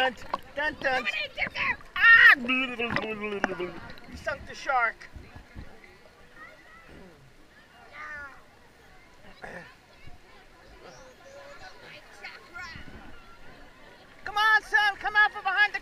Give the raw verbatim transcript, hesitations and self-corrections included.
dun, dun, dun. Ah! You sunk the shark. Come on, son, come out from behind the